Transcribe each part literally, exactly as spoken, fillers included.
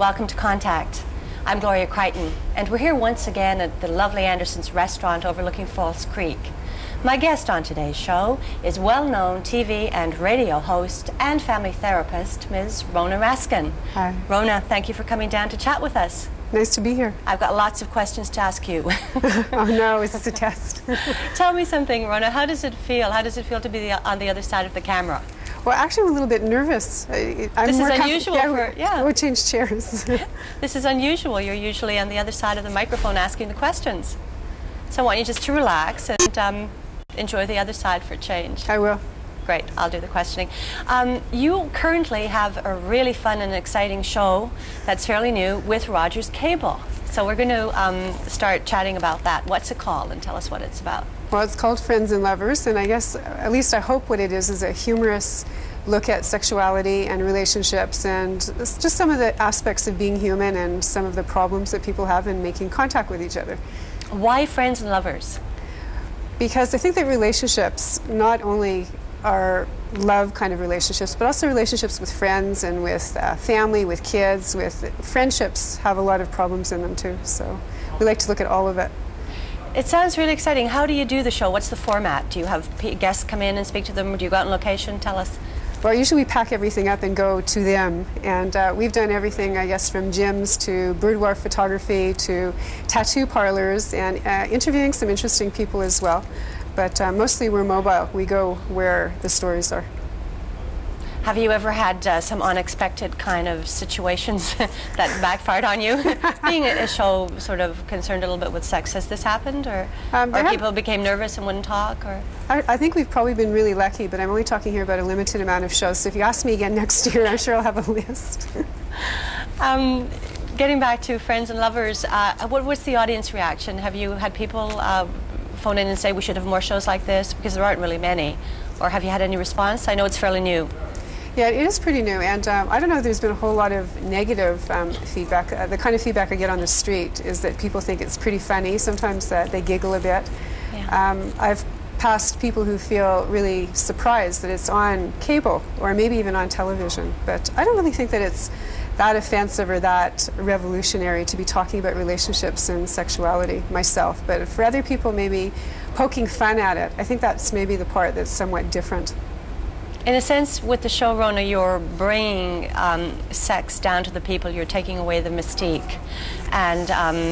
welcome to Contact. I'm Gloria Creighton, and we're here once again at the lovely Anderson's restaurant overlooking False Creek. My guest on today's show is well-known T V and radio host and family therapist, Miz Rhona Raskin. Hi. Rhona, thank you for coming down to chat with us. Nice to be here. I've got lots of questions to ask you. Oh no, is this a test? Tell me something, Rhona. How does it feel? How does it feel to be the, on the other side of the camera? Well, actually, I'm a little bit nervous. I, I'm this more is unusual yeah, for, yeah. We'll change chairs. This is unusual. You're usually on the other side of the microphone asking the questions. So I want you just to relax and um, enjoy the other side for a change. I will. Great, I'll do the questioning. Um, you currently have a really fun and exciting show that's fairly new with Rogers Cable. So we're going to um, start chatting about that. What's it called, and tell us what it's about. Well, it's called Friends and Lovers, and I guess, at least I hope what it is, is a humorous look at sexuality and relationships and just some of the aspects of being human and some of the problems that people have in making contact with each other. Why Friends and Lovers? Because I think that relationships not only are love kind of relationships, but also relationships with friends and with uh, family, with kids, with friendships have a lot of problems in them too. So we like to look at all of it. It sounds really exciting. How do you do the show? What's the format? Do you have p guests come in and speak to them, or do you go out on location? Tell us. Well, usually we pack everything up and go to them, and uh, we've done everything, I guess, from gyms to boudoir photography to tattoo parlors and uh, interviewing some interesting people as well. But uh, mostly we're mobile. We go where the stories are. Have you ever had uh, some unexpected kind of situations that backfired on you? Being a, a show sort of concerned a little bit with sex, has this happened? Or, um, or people became nervous and wouldn't talk? Or? I, I think we've probably been really lucky, but I'm only talking here about a limited amount of shows. So if you ask me again next year, I'm sure I'll have a list. um, getting back to Friends and Lovers, uh, what was the audience reaction? Have you had people uh, phone in and say we should have more shows like this? Because there aren't really many. Or have you had any response? I know it's fairly new. Yeah, it is pretty new, and um, I don't know if there's been a whole lot of negative um, feedback. Uh, the kind of feedback I get on the street is that people think it's pretty funny. Sometimes uh, they giggle a bit. Yeah. Um, I've passed people who feel really surprised that it's on cable or maybe even on television, but I don't really think that it's that offensive or that revolutionary to be talking about relationships and sexuality myself. But for other people maybe poking fun at it, I think that's maybe the part that's somewhat different. In a sense, with the show, Rhona, you're bringing um, sex down to the people. You're taking away the mystique. And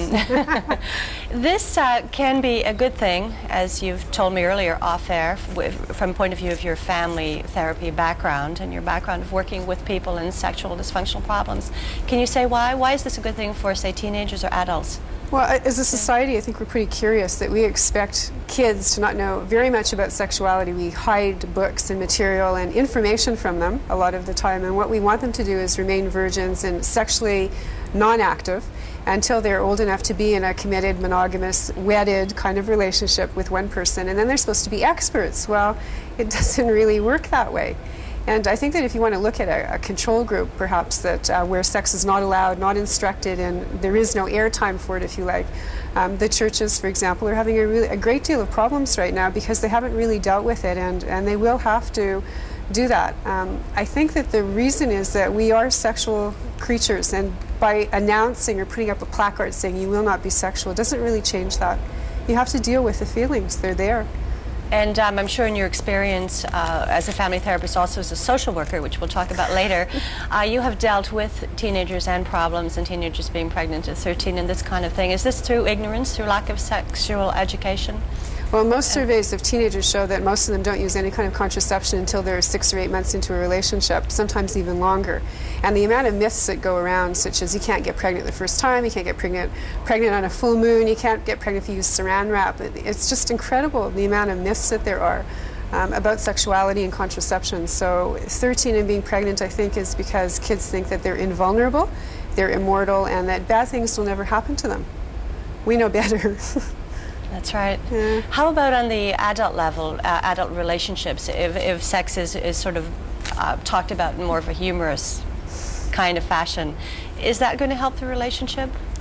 um, this uh, can be a good thing, as you've told me earlier off-air, from the point of view of your family therapy background and your background of working with people in sexual dysfunctional problems. Can you say why? Why is this a good thing for, say, teenagers or adults? Well, as a society, I think we're pretty curious that we expect kids to not know very much about sexuality. We hide books and material and information from them a lot of the time, and what we want them to do is remain virgins and sexually non-active until they're old enough to be in a committed, monogamous, wedded kind of relationship with one person, and then they're supposed to be experts. Well, it doesn't really work that way. And I think that if you want to look at a, a control group, perhaps, that uh, where sex is not allowed, not instructed, and there is no airtime for it, if you like, um, the churches, for example, are having a, really, a great deal of problems right now because they haven't really dealt with it, and, and they will have to do that. Um, I think that the reason is that we are sexual creatures, and by announcing or putting up a placard saying you will not be sexual, it doesn't really change that. You have to deal with the feelings. They're there. And um, I'm sure in your experience uh, as a family therapist, also as a social worker, which we'll talk about later, uh, you have dealt with teenagers and problems and teenagers being pregnant at thirteen and this kind of thing. Is this through ignorance, through lack of sexual education? Well, most surveys of teenagers show that most of them don't use any kind of contraception until they're six or eight months into a relationship, sometimes even longer. And the amount of myths that go around, such as you can't get pregnant the first time, you can't get pregnant pregnant on a full moon, you can't get pregnant if you use saran wrap. It's just incredible the amount of myths that there are um, about sexuality and contraception. So thirteen and being pregnant, I think, is because kids think that they're invulnerable, they're immortal, and that bad things will never happen to them. We know better. That's right. Yeah. How about on the adult level, uh, adult relationships, if, if sex is, is sort of uh, talked about in more of a humorous kind of fashion, is that going to help the relationship?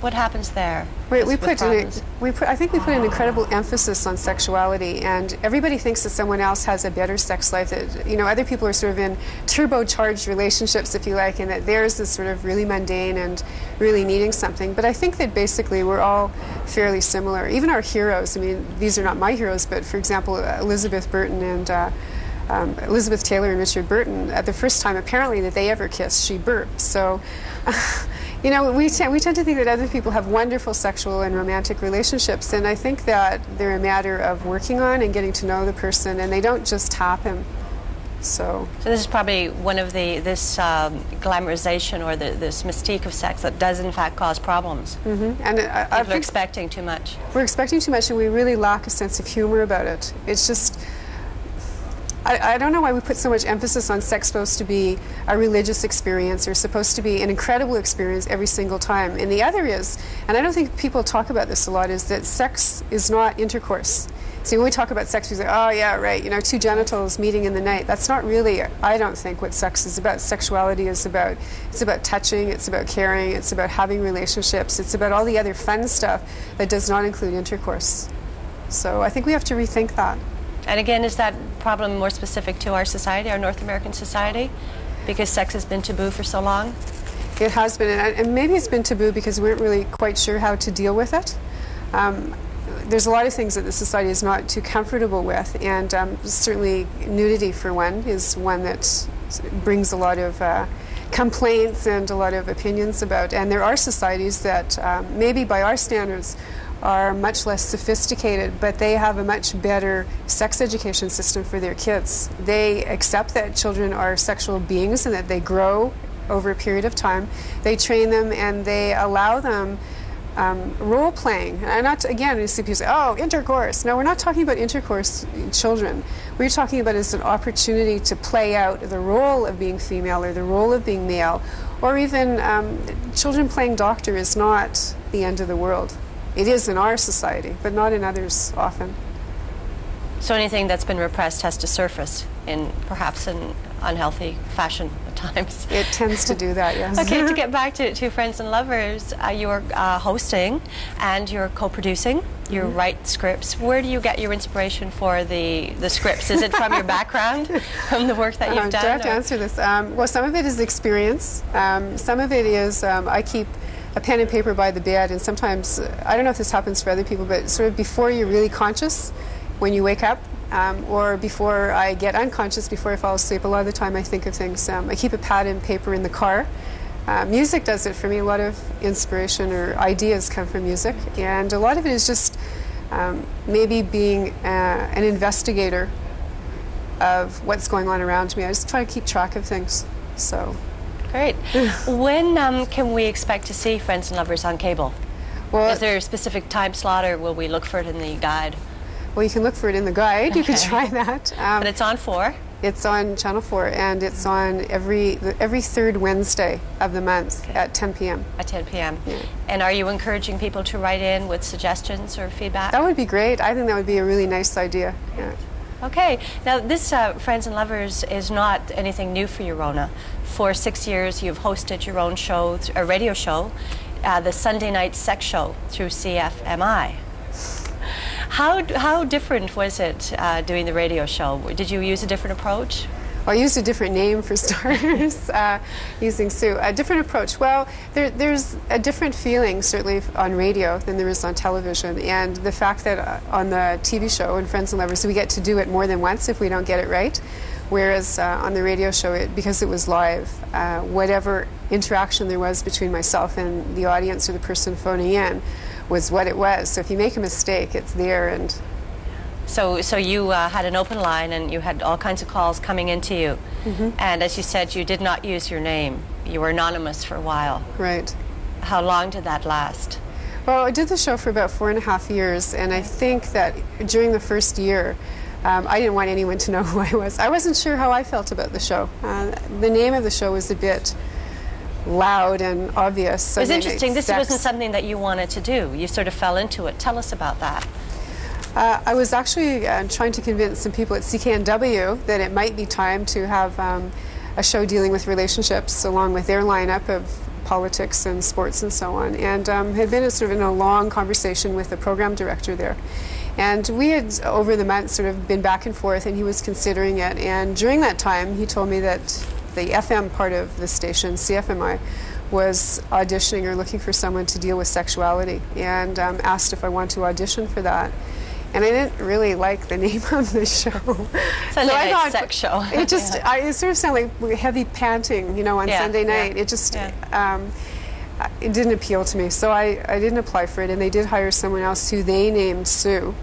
What happens there? We, we put in a, we put I think we put an incredible emphasis on sexuality, and everybody thinks that someone else has a better sex life. That, you know, other people are sort of in turbocharged relationships, if you like, and that theirs is sort of really mundane and really needing something. But I think that basically we're all fairly similar. Even our heroes. I mean, these are not my heroes, but for example, Elizabeth Burton and uh, um, Elizabeth Taylor and Richard Burton. At the first time, apparently, that they ever kissed, she burped. So. Uh, You know, we, t we tend to think that other people have wonderful sexual and romantic relationships, and I think that they're a matter of working on and getting to know the person, and they don't just happen. So, so this is probably one of the, this um, glamorization or the, this mystique of sex that does in fact cause problems. Mm-hmm. And I, People I are expecting too much. We're expecting too much, and we really lack a sense of humor about it. It's just... I, I don't know why we put so much emphasis on sex supposed to be a religious experience or supposed to be an incredible experience every single time. And the other is, and I don't think people talk about this a lot, is that sex is not intercourse. See, when we talk about sex, we say, oh yeah, right, you know, two genitals meeting in the night. That's not really, I don't think, what sex is about. Sexuality is about, it's about touching, it's about caring, it's about having relationships, it's about all the other fun stuff that does not include intercourse. So I think we have to rethink that. And again, is that problem more specific to our society, our North American society, because sex has been taboo for so long? It has been, and maybe it's been taboo because we weren't really quite sure how to deal with it. Um, there's a lot of things that the society is not too comfortable with, and um, certainly nudity, for one, is one that brings a lot of uh, complaints and a lot of opinions about. And there are societies that, um, maybe by our standards, are much less sophisticated, but they have a much better sex education system for their kids. They accept that children are sexual beings and that they grow over a period of time. They train them and they allow them um, role-playing. And not, again, you see people say, oh, intercourse. No, we're not talking about intercourse in children. What we're talking about is an opportunity to play out the role of being female or the role of being male, or even um, children playing doctor is not the end of the world. It is in our society, but not in others often. So anything that's been repressed has to surface in perhaps an unhealthy fashion at times. It tends to do that, yes. Okay, to get back to, to Friends and Lovers, uh, you're uh, hosting and you're co-producing. You mm-hmm. write scripts. Where do you get your inspiration for the, the scripts? Is it from your background, from the work that you've um, done? Do I have to answer this? Um, well, some of it is experience. Um, some of it is um, I keep a pen and paper by the bed, and sometimes, I don't know if this happens for other people, but sort of before you're really conscious, when you wake up, um, or before I get unconscious, before I fall asleep, a lot of the time I think of things. Um, I keep a pad and paper in the car. Uh, music does it for me. A lot of inspiration or ideas come from music, and a lot of it is just um, maybe being uh, an investigator of what's going on around me. I just try to keep track of things. So. Great. When um, can we expect to see Friends and Lovers on cable? Well, is there a specific time slot, or will we look for it in the guide? Well, you can look for it in the guide. Okay. You can try that. Um, but it's on four? It's on Channel four, and it's on every every third Wednesday of the month okay. at ten p m At ten p m Yeah. And are you encouraging people to write in with suggestions or feedback? That would be great. I think that would be a really nice idea. Yeah. Okay. Now, this uh, Friends and Lovers is not anything new for you, Rhona. For six years, you've hosted your own show, a radio show, uh, the Sunday Night Sex Show through C F M I. How, how different was it uh, doing the radio show? Did you use a different approach? Well, I used a different name for starters, uh, using Sue. A different approach. Well, there, there's a different feeling, certainly, on radio than there is on television. And the fact that uh, on the T V show, in Friends and Lovers, we get to do it more than once if we don't get it right. Whereas uh, on the radio show, it, because it was live, uh, whatever interaction there was between myself and the audience or the person phoning in was what it was. So if you make a mistake, it's there. And So, so you uh, had an open line, and you had all kinds of calls coming into you. Mm-hmm. And as you said, you did not use your name. You were anonymous for a while. Right. How long did that last? Well, I did the show for about four and a half years, and I think that during the first year, Um, I didn't want anyone to know who I was. I wasn't sure how I felt about the show. Uh, the name of the show was a bit loud and obvious. So it was interesting. This sex. wasn't something that you wanted to do. You sort of fell into it. Tell us about that. Uh, I was actually uh, trying to convince some people at C K N W that it might be time to have um, a show dealing with relationships along with their lineup of politics and sports and so on, and um, had been a, sort of in a long conversation with the program director there. And we had, over the months, sort of been back and forth, and he was considering it. And during that time, he told me that the F M part of the station, C F M I, was auditioning or looking for someone to deal with sexuality, and um, asked if I wanted to audition for that. And I didn't really like the name of the show. Sunday so I night thought, sex show. It just, yeah. I, it sort of sounded like heavy panting, you know, on yeah, Sunday night. Yeah, it just, yeah. um, it didn't appeal to me. So I, I didn't apply for it, and they did hire someone else who they named Sue.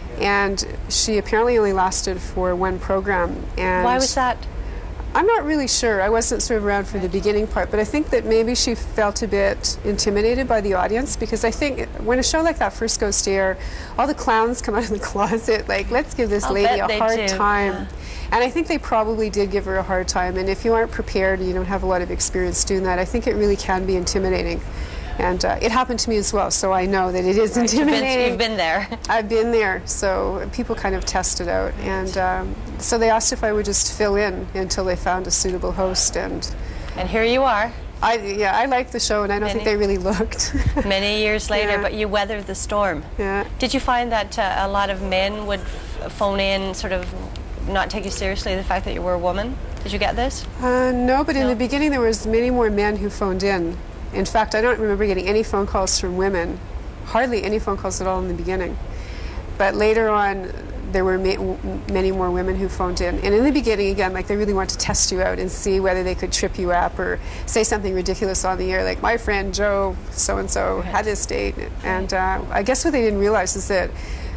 And she apparently only lasted for one program. And why was that? I'm not really sure. I wasn't sort of around for the beginning part, but I think that maybe she felt a bit intimidated by the audience, because I think when a show like that first goes to air, all the clowns come out of the closet, like, let's give this I'll lady a bet hard they do. time. Yeah. And I think they probably did give her a hard time, and if you aren't prepared, you don't have a lot of experience doing that, I think it really can be intimidating. And uh, it happened to me as well, so I know that it is Right, intimidating. You've been, you've been there. I've been there, so people kind of test it out. And um, so they asked if I would just fill in until they found a suitable host. And And here you are. I, yeah, I liked the show, and I don't Many, think they really looked. many years later, Yeah. but you weathered the storm. Yeah. Did you find that uh, a lot of men would f phone in, sort of not take you seriously, the fact that you were a woman? Did you get this? Uh, no, but in No? the beginning there was many more men who phoned in. In fact, I don't remember getting any phone calls from women, hardly any phone calls at all in the beginning. But later on, there were ma many more women who phoned in. And in the beginning, again, like, they really wanted to test you out and see whether they could trip you up or say something ridiculous on the air, like, my friend Joe so-and-so Right. had this date. And uh, I guess what they didn't realize is that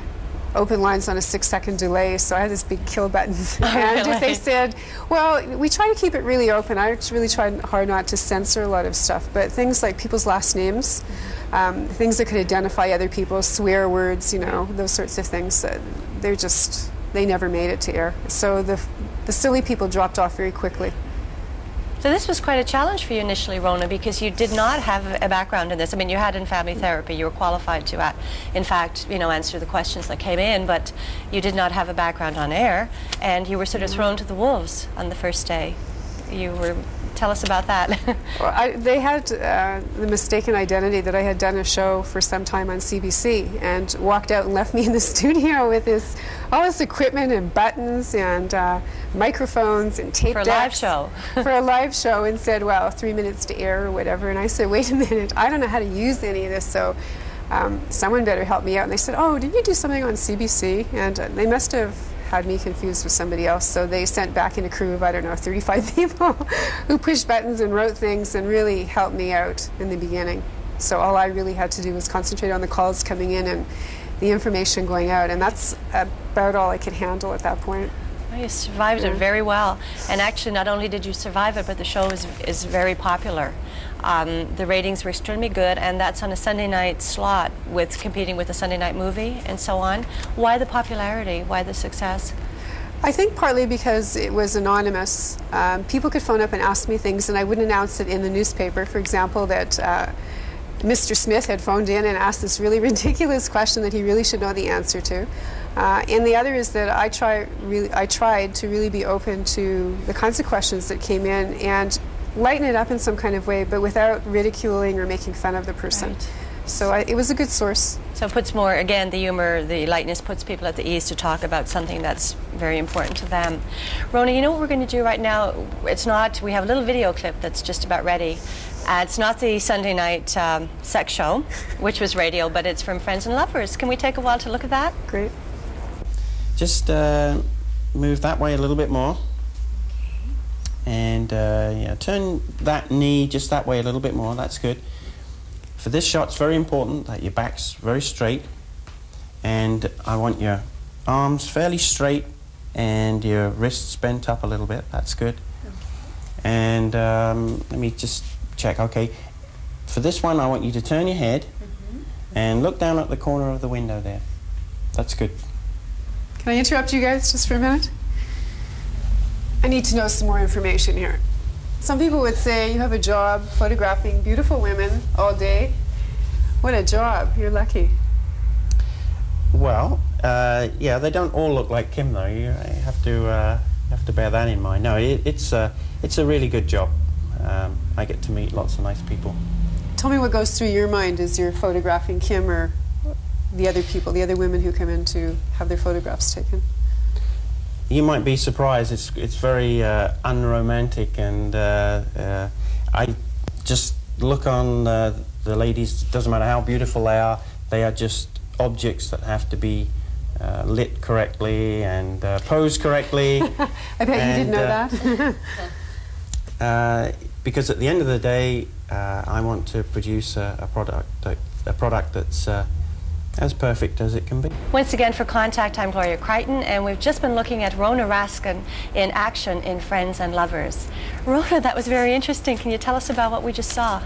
open lines on a six-second delay, so I had this big kill button. And really? if they said, well, we try to keep it really open. I really tried hard not to censor a lot of stuff, but things like people's last names, um, things that could identify other people, swear words, you know, those sorts of things, uh, they're just, they never made it to air. So the, the silly people dropped off very quickly. So this was quite a challenge for you initially, Rhona, because you did not have a background in this. I mean, you had in family therapy. You were qualified to, uh, in fact, you know, answer the questions that came in, but you did not have a background on air, and you were sort of thrown to the wolves on the first day. You were, tell us about that. Well, I, they had uh, the mistaken identity that I had done a show for some time on C B C, and walked out and left me in the studio with this, all this equipment and buttons and uh, microphones and tape For a decks live show. for a live show, and said, well, three minutes to air or whatever. And I said, wait a minute, I don't know how to use any of this, so um, someone better help me out. And they said, oh, did you do something on C B C? And uh, they must have had me confused with somebody else, so they sent back in a crew of, I don't know, thirty-five people who pushed buttons and wrote things and really helped me out in the beginning. So all I really had to do was concentrate on the calls coming in and the information going out, and that's about all I could handle at that point. Well, you survived Yeah. it very well, and actually not only did you survive it, but the show is, is very popular. Um, the ratings were extremely good, and that's on a Sunday night slot with competing with a Sunday night movie and so on. Why the popularity? Why the success? I think partly because it was anonymous. Um, people could phone up and ask me things, and I wouldn't announce it in the newspaper. For example, that uh, Mister Smith had phoned in and asked this really ridiculous question that he really should know the answer to. Uh, and the other is that I, try really, I tried to really be open to the kinds of questions that came in and lighten it up in some kind of way, but without ridiculing or making fun of the person. Right. So I, it was a good source. So it puts more, again, the humor, the lightness puts people at the ease to talk about something that's very important to them. Rhona, you know what we're going to do right now? It's not, we have a little video clip that's just about ready. Uh, it's not the Sunday night um, sex show, which was radio, but it's from Friends and Lovers. Can we take a while to look at that? Great. Just uh, move that way a little bit more. And uh, yeah, turn that knee just that way a little bit more. That's good. For this shot, it's very important that your back's very straight, and I want your arms fairly straight and your wrists bent up a little bit. That's good. Okay. And um, let me just check. Okay. For this one, I want you to turn your head mm-hmm. and look down at the corner of the window there. That's good. Can I interrupt you guys just for a minute? I need to know some more information here. Some people would say you have a job photographing beautiful women all day. What a job. You're lucky. Well, uh, yeah, they don't all look like Kim, though. You have to uh, have to bear that in mind. No, it, it's uh, it's a really good job. um, I get to meet lots of nice people. Tell me what goes through your mind as you're photographing Kim or the other people, the other women who come in to have their photographs taken. You might be surprised. It's it's very uh, unromantic, and uh, uh, I just look on uh, the ladies. Doesn't matter how beautiful they are; they are just objects that have to be uh, lit correctly and uh, posed correctly. I bet and, you didn't know uh, that. uh, because at the end of the day, uh, I want to produce a, a product, a, a product that's uh, as perfect as it can be. Once again, for Contact, I'm Gloria Creighton, and we've just been looking at Rhona Raskin in action in Friends and Lovers. Rhona, that was very interesting. Can you tell us about what we just saw?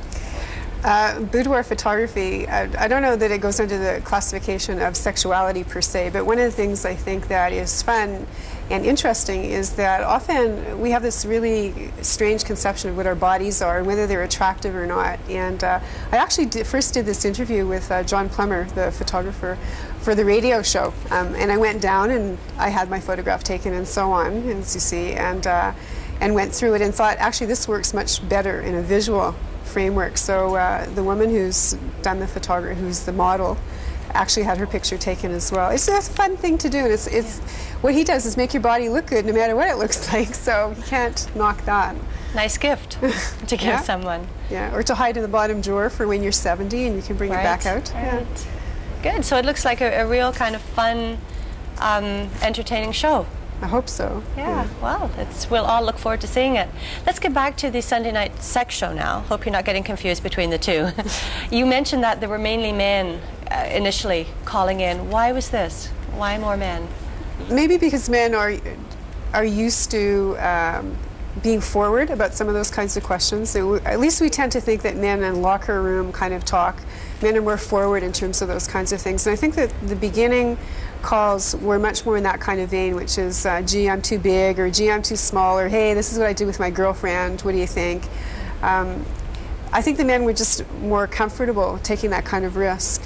Uh, boudoir photography, I, I don't know that it goes under the classification of sexuality per se, but one of the things I think that is fun and interesting is that often we have this really strange conception of what our bodies are and whether they're attractive or not. And uh, I actually did, first did this interview with uh, John Plummer, the photographer, for the radio show. Um, and I went down and I had my photograph taken and so on, as you see, and, uh, and went through it and thought, actually, this works much better in a visual framework. So uh, the woman who's done the photography, who's the model, actually had her picture taken as well. It's a fun thing to do. And it's, it's, what he does is make your body look good no matter what it looks like, so you can't knock that. Nice gift to give Yeah. someone. Yeah, or to hide in the bottom drawer for when you're seventy and you can bring Right, it back out. right. Yeah. Good, so it looks like a, a real kind of fun, um, entertaining show. I hope so. Yeah, well, it's, we'll all look forward to seeing it. Let's get back to the Sunday night sex show now. Hope you're not getting confused between the two. You mentioned that there were mainly men uh, initially calling in. Why was this? Why more men? Maybe because men are are used to um, being forward about some of those kinds of questions. So we, at least we tend to think that men in locker room kind of talk. Men are more forward in terms of those kinds of things. And I think that the beginning calls were much more in that kind of vein, which is, uh, gee, I'm too big, or gee, I'm too small, or hey, this is what I did with my girlfriend, what do you think? Um, I think the men were just more comfortable taking that kind of risk.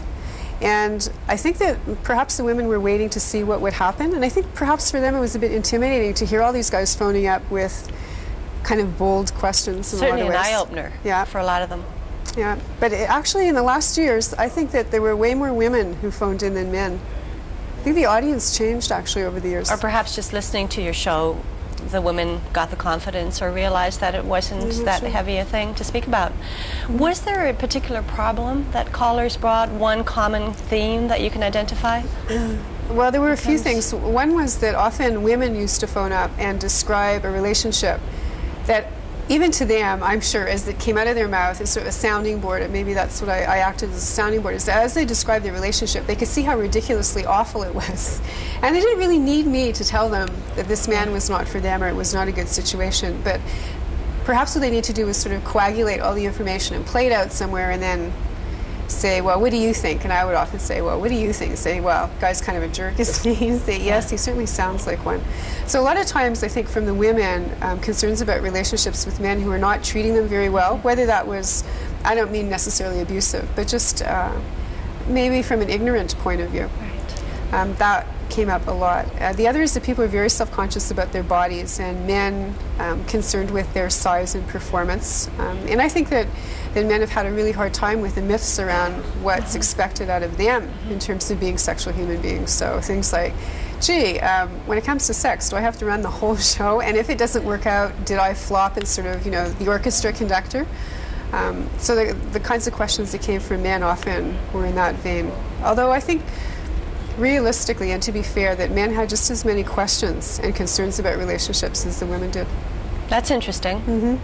And I think that perhaps the women were waiting to see what would happen. And I think perhaps for them it was a bit intimidating to hear all these guys phoning up with kind of bold questions in Certainly a lot an of ways. eye-opener Yeah. for a lot of them. Yeah, but it, actually in the last years, I think that there were way more women who phoned in than men. I think the audience changed actually over the years. Or perhaps just listening to your show, the women got the confidence or realized that it wasn't Mm-hmm, that sure. heavy a thing to speak about. Was there a particular problem that callers brought, one common theme that you can identify? Well, there were a few things. One was that often women used to phone up and describe a relationship that even to them, I'm sure, as it came out of their mouth, as sort of a sounding board, and maybe that's what I, I acted as a sounding board, is that as they described their relationship, they could see how ridiculously awful it was. And they didn't really need me to tell them that this man was not for them or it was not a good situation. But perhaps what they need to do is sort of coagulate all the information and play it out somewhere and then say, well, what do you think? And I would often say, well, what do you think? Say, well, guy's kind of a jerk, isn't he? Say, yes, he certainly sounds like one. So a lot of times, I think from the women, um, concerns about relationships with men who are not treating them very well, whether that was, I don't mean necessarily abusive, but just uh, maybe from an ignorant point of view. Right. Um, that came up a lot. Uh, the other is that people are very self-conscious about their bodies, and men um, concerned with their size and performance. Um, and I think that, that men have had a really hard time with the myths around what's expected out of them in terms of being sexual human beings. So things like, gee, um, when it comes to sex, do I have to run the whole show? And if it doesn't work out, did I flop as sort of, you know, the orchestra conductor? Um, so the, the kinds of questions that came from men often were in that vein. Although I think realistically, and to be fair, that men had just as many questions and concerns about relationships as the women did. That's interesting. Mm-hmm.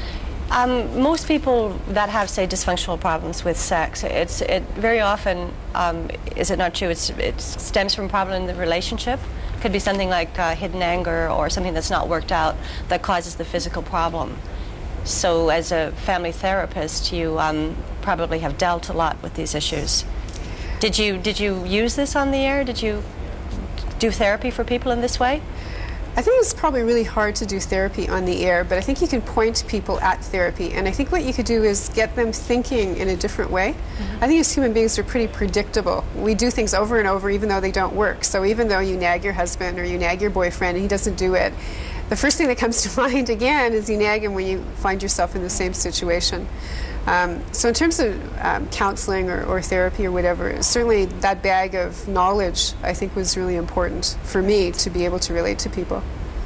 Um, most people that have, say, dysfunctional problems with sex, it's it very often, um, is it not true, it's, it stems from a problem in the relationship? Could be something like uh, hidden anger or something that's not worked out that causes the physical problem. So as a family therapist, you um, probably have dealt a lot with these issues. Did you, did you use this on the air? Did you do therapy for people in this way? I think it's probably really hard to do therapy on the air, but I think you can point people at therapy. And I think what you could do is get them thinking in a different way. Mm-hmm. I think as human beings, we're pretty predictable. We do things over and over even though they don't work. So even though you nag your husband or you nag your boyfriend and he doesn't do it, the first thing that comes to mind again is you nag him when you find yourself in the same situation. Um, so in terms of um, counseling or, or therapy or whatever, certainly that bag of knowledge I think was really important for me to be able to relate to people.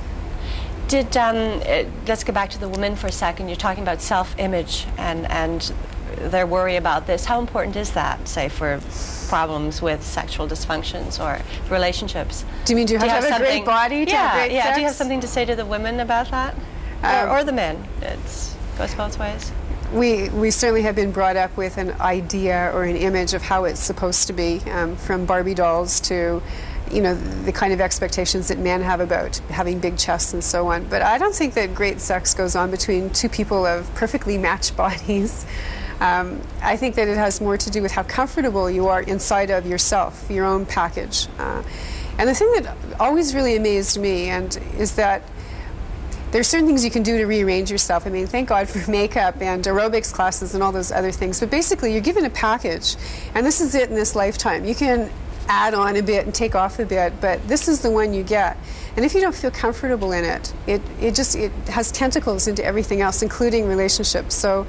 Did, um, uh, let's go back to the women for a second. You're talking about self-image and, and their worry about this. How important is that, say, for problems with sexual dysfunctions or relationships? Do you mean do you have, do you have, have a great body to yeah, have great yeah. sex? Do you have something to say to the women about that? Um, or, or the men? It goes both ways. We, we certainly have been brought up with an idea or an image of how it's supposed to be, um, from Barbie dolls to, you know, the kind of expectations that men have about having big chests and so on. But I don't think that great sex goes on between two people of perfectly matched bodies. Um, I think that it has more to do with how comfortable you are inside of yourself, your own package. Uh, and the thing that always really amazed me and is that there's certain things you can do to rearrange yourself. I mean, thank God for makeup and aerobics classes and all those other things. But basically, you're given a package, and this is it in this lifetime. You can add on a bit and take off a bit, but this is the one you get. And if you don't feel comfortable in it, it, it just it has tentacles into everything else, including relationships. So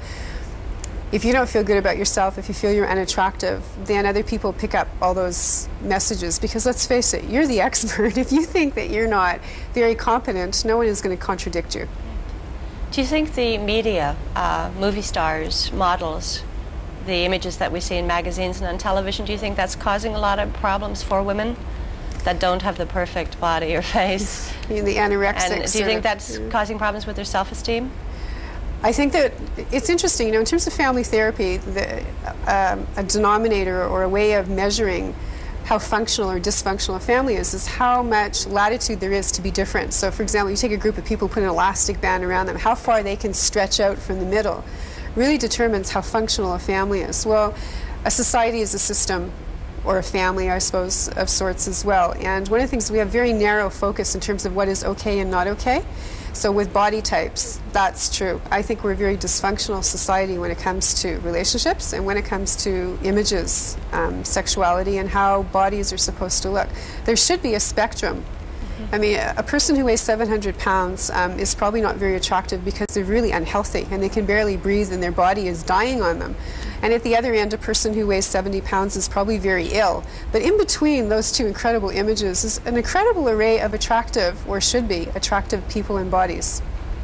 if you don't feel good about yourself, if you feel you're unattractive, then other people pick up all those messages. Because let's face it, you're the expert. If you think that you're not very competent, no one is going to contradict you. Do you think the media, uh, movie stars, models, the images that we see in magazines and on television, do you think that's causing a lot of problems for women that don't have the perfect body or face? You mean the anorexics? And do you think of, that's yeah. causing problems with their self-esteem? I think that it's interesting, you know, in terms of family therapy, the, um, a denominator or a way of measuring how functional or dysfunctional a family is is how much latitude there is to be different. So, for example, you take a group of people, put an elastic band around them, how far they can stretch out from the middle really determines how functional a family is. Well, a society is a system, or a family, I suppose, of sorts as well. And one of the things, we have very narrow focus in terms of what is okay and not okay. So with body types, that's true. I think we're a very dysfunctional society when it comes to relationships and when it comes to images, um, sexuality, and how bodies are supposed to look. There should be a spectrum. I mean, a person who weighs seven hundred pounds um, is probably not very attractive because they're really unhealthy and they can barely breathe and their body is dying on them. And at the other end, a person who weighs seventy pounds is probably very ill. But in between those two incredible images is an incredible array of attractive, or should be, attractive people and bodies.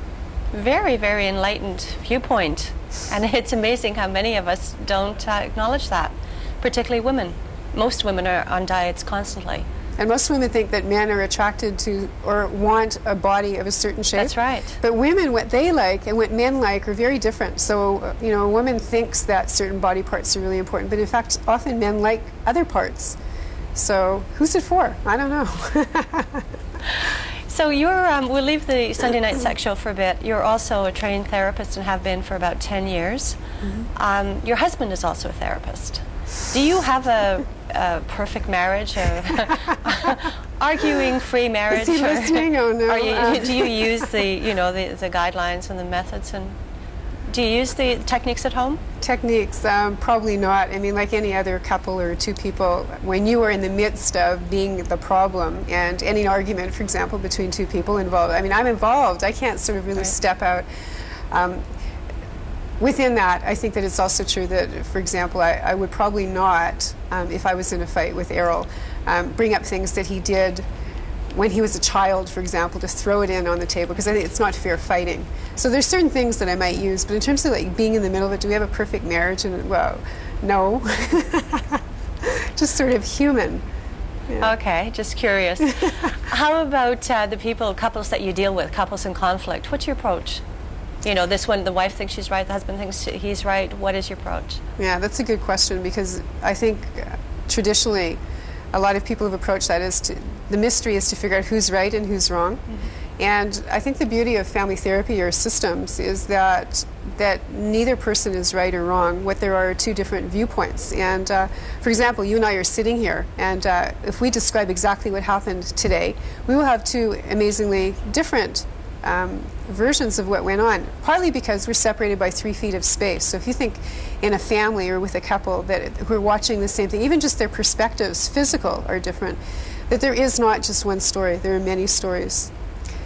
Very, very enlightened viewpoint. And it's amazing how many of us don't uh, acknowledge that, particularly women. Most women are on diets constantly. And most women think that men are attracted to or want a body of a certain shape. That's right. But women, what they like and what men like are very different. So, you know, a woman thinks that certain body parts are really important, but in fact, often men like other parts. So, who's it for? I don't know. So you're, um, we'll leave the Sunday Night Sex Show for a bit. You're also a trained therapist and have been for about ten years. Mm-hmm. um, your husband is also a therapist. Do you have a, a perfect marriage, a arguing free marriage? Is he listening? Oh no. Are you, um. do you use the, you know, the, the guidelines and the methods, and do you use the techniques at home? Techniques, um, probably not. I mean, like any other couple or two people, when you are in the midst of being the problem and any argument, for example, between two people involved, I mean, I'm involved. I can't sort of really right. step out. Um, Within that, I think that it's also true that, for example, I, I would probably not, um, if I was in a fight with Errol, um, bring up things that he did when he was a child, for example, to throw it in on the table, because I think it's not fair fighting. So there's certain things that I might use, but in terms of like being in the middle of it, do we have a perfect marriage? And well, no. Just sort of human. Yeah. Okay, just curious. How about uh, the people, couples that you deal with, couples in conflict? What's your approach? You know, this one, the wife thinks she's right, the husband thinks he's right. What is your approach? Yeah, that's a good question, because I think uh, traditionally a lot of people have approached that as to, the mystery is to figure out who's right and who's wrong. Mm-hmm. And I think the beauty of family therapy or systems is that that neither person is right or wrong. What there are two different viewpoints. And uh, for example, you and I are sitting here, and uh, if we describe exactly what happened today, we will have two amazingly different Um, versions of what went on, partly because we're separated by three feet of space. So if you think in a family or with a couple that who are watching the same thing, even just their perspectives, physical, are different, that there is not just one story, there are many stories.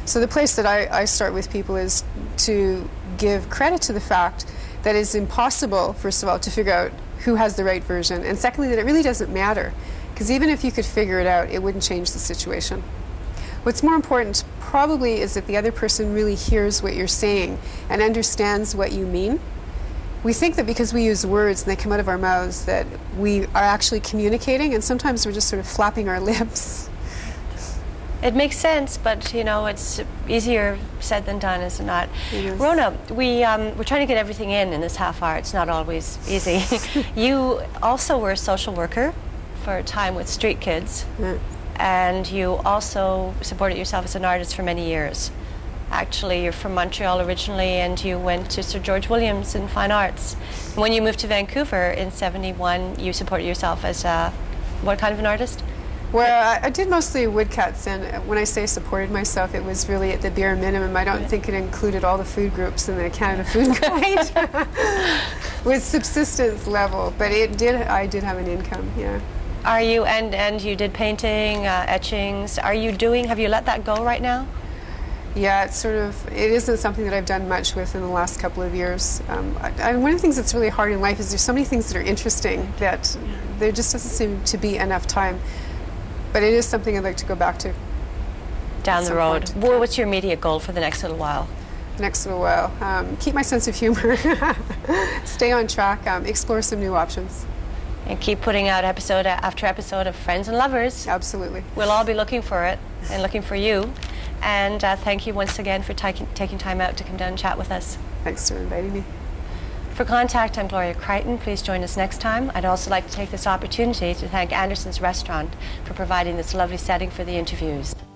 So the place that I, I start with people is to give credit to the fact that it's impossible, first of all, to figure out who has the right version, and secondly, that it really doesn't matter, because even if you could figure it out, it wouldn't change the situation. What's more important probably is that the other person really hears what you're saying and understands what you mean. We think that because we use words and they come out of our mouths that we are actually communicating, and sometimes we're just sort of flapping our lips. It makes sense, but you know, it's easier said than done, is it not? It is. Rhona, we, um, we're trying to get everything in in this half hour. It's not always easy. You also were a social worker for a time with street kids, Yeah. and you also supported yourself as an artist for many years. Actually, you're from Montreal originally, and you went to Sir George Williams in Fine Arts. When you moved to Vancouver in seventy-one, you supported yourself as a, what kind of an artist? Well, I, I did mostly woodcuts, and when I say supported myself, it was really at the bare minimum. I don't Right. think it included all the food groups in the Canada Food Guide with subsistence level, but it did. I did have an income, yeah. Are you, and, and you did painting, uh, etchings. Are you doing, have you let that go right now? Yeah, it's sort of, it isn't something that I've done much with in the last couple of years. Um, I, and one of the things that's really hard in life is there's so many things that are interesting that there just doesn't seem to be enough time. But it is something I'd like to go back to. Down At the some road. point. Well, what's your immediate goal for the next little while? The next little while. Um, keep my sense of humor. Stay on track. Um, explore some new options. And keep putting out episode after episode of Friends and Lovers. Absolutely. We'll all be looking for it and looking for you. And uh, thank you once again for taking taking time out to come down and chat with us. Thanks for inviting me. For Contact, I'm Gloria Creighton. Please join us next time. I'd also like to take this opportunity to thank Anderson's Restaurant for providing this lovely setting for the interviews.